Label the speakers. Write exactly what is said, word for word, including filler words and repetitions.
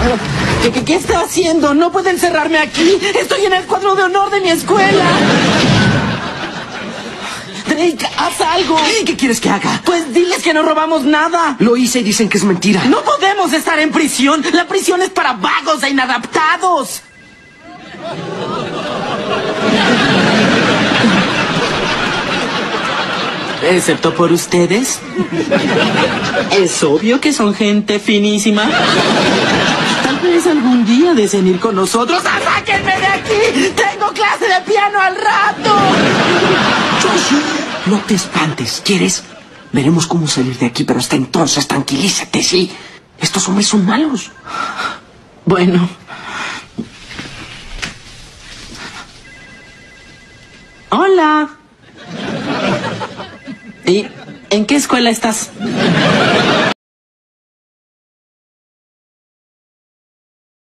Speaker 1: ¿Qué, qué, qué está haciendo? No puede encerrarme aquí. Estoy en el cuadro de honor de mi escuela. Drake, haz algo.
Speaker 2: ¿Qué quieres que haga?
Speaker 1: Pues diles que no robamos nada.
Speaker 2: Lo hice y dicen que es mentira.
Speaker 1: No podemos estar en prisión. La prisión es para vagos e inadaptados. Excepto por ustedes. Es obvio que son gente finísima. Tal vez algún día deseen ir con nosotros. ¡Ah, sáquenme de aquí! ¡Tengo clase de piano al rato!
Speaker 2: No te espantes, ¿quieres? Veremos cómo salir de aquí, pero hasta entonces tranquilízate, ¿sí? Estos hombres son malos.
Speaker 1: Bueno. Hola. ¿Y en qué escuela estás?